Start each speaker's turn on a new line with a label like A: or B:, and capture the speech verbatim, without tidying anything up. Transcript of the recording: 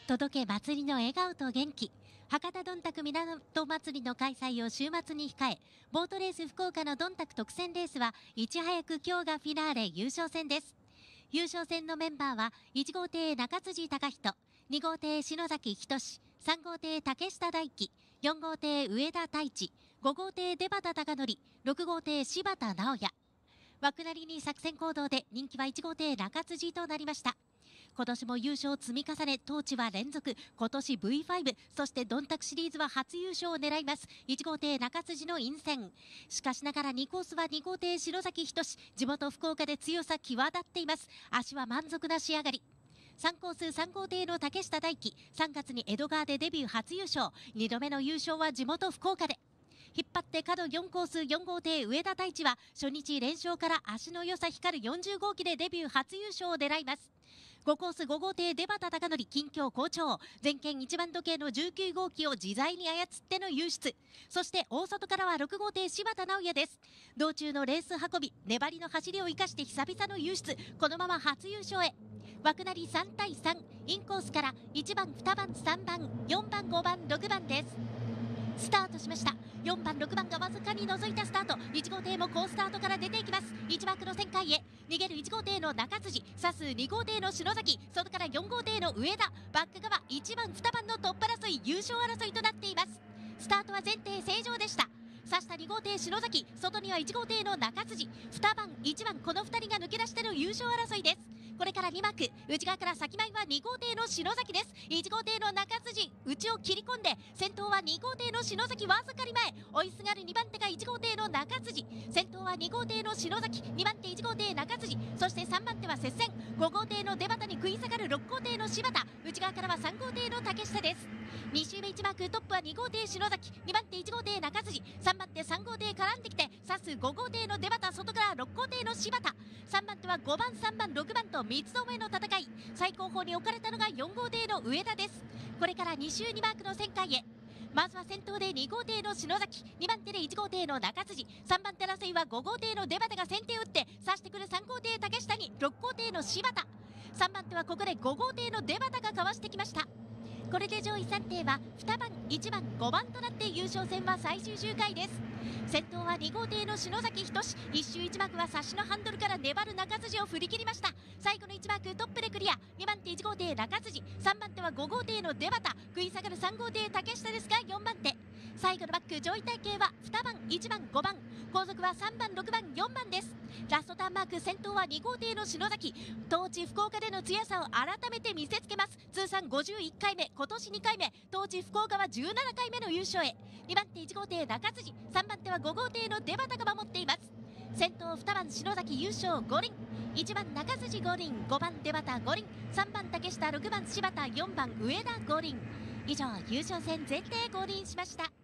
A: 届け祭りの笑顔と元気。博多どんたく港祭りの開催を週末に控え、ボートレース福岡のどんたく特選レースはいち早く今日がフィナーレ優勝戦です。優勝戦のメンバーはいち号艇中辻貴人、に号艇篠崎仁、さん号艇竹下大輝、よん号艇上田太一、ご号艇出畑貴則、ろく号艇柴田直也。枠なりに作戦行動で人気はいち号艇中辻となりました。今年も優勝を積み重ね、トーチは連続、今年 ブイファイブ、そしてドンタクシリーズは初優勝を狙います。いち号艇中辻の陰線。しかしながらにコースはに号艇篠崎仁、地元福岡で強さ際立っています。足は満足な仕上がり。さんコースさん号艇の竹下大輝、さんがつに江戸川でデビュー初優勝、にどめの優勝は地元福岡で。引っ張って角よんコースよん号艇上田太一は初日連勝から足の良さ光るよんじゅう号機でデビュー初優勝を狙います。ごコースご号艇出畑貴則、近況好調、全県一番時計のじゅうきゅう号機を自在に操っての優出。そして大外からはろく号艇柴田直也です。道中のレース運び、粘りの走りを生かして久々の優出、このまま初優勝へ。枠なりさんたいさん、インコースからいちばんにばんさんばんよんばんごばんろくばんです。スタートしました。よんばんろくばんがわずかに覗いたスタート。いち号艇も好スタートから出ていきます。いち枠の旋回へ逃げるいち号艇の中辻、差すに号艇の篠崎、外からよん号艇の上田、バック側いちばんにばんのトップ争い、優勝争いとなっています。スタートは前提正常でした。差したに号艇篠崎、外にはいち号艇の中辻、にばんいちばん、このふたりが抜け出しての優勝争いです。これからに幕、内側から先前はに号艇の篠崎です。いち号艇の中辻、内を切り込んで先頭はに号艇の篠崎、わずかに前、追いすがるにばん手がいち号艇の中辻、先頭はに号艇の篠崎、にばん手いち号艇中辻、そしてさんばん手は接戦、ご号艇の出畑に食い下がるろく号艇の柴田、内側からはさん号艇の竹下です。に周目いち幕、トップはに号艇篠崎、にばん手いち号艇中辻、さんばん手さん号艇絡んできて差すご号艇の出畑、外からろく号艇の柴田、さんばん手はごばんさんばんろくばんと三つどめの戦い。最後方に置かれたのがよん号艇の上田です。これからに周にマークの旋回へ。まずは先頭でに号艇の篠崎、にばん手でいち号艇の中辻、さんばん手争いはご号艇の出畑が先手を打って差してくるさん号艇竹下にろく号艇の柴田、さんばん手はここでご号艇の出畑がかわしてきました。これで上位さん艇はにばんいちばんごばんとなって優勝戦は最終周回です。先頭はに号艇の篠崎仁、一周いち幕は差しのハンドルから粘る中辻を振り切りました。最後のいち幕トップでクリア、にばん手いち号艇中辻、さんばん手はご号艇の出畑、食い下がるさん号艇竹下ですがよんばん手、最後のバック上位体系はにばんいちばんごばん、後続はさんばんろくばんよんばんです。ラストターンマーク、先頭はに号艇の篠崎、当地福岡での強さを改めて見せつけます。通算ごじゅういっかいめ、今年にかいめ、当地福岡はじゅうななかいめの優勝へ。にばん手いち号艇中辻、さんばん手はご号艇の出畑が守っています。先頭にばん篠崎優勝五輪、いちばん中辻五輪、ごばん出畑五輪、さんばん竹下、ろくばん柴田、よんばん上田五輪。以上、優勝戦前提五輪しました。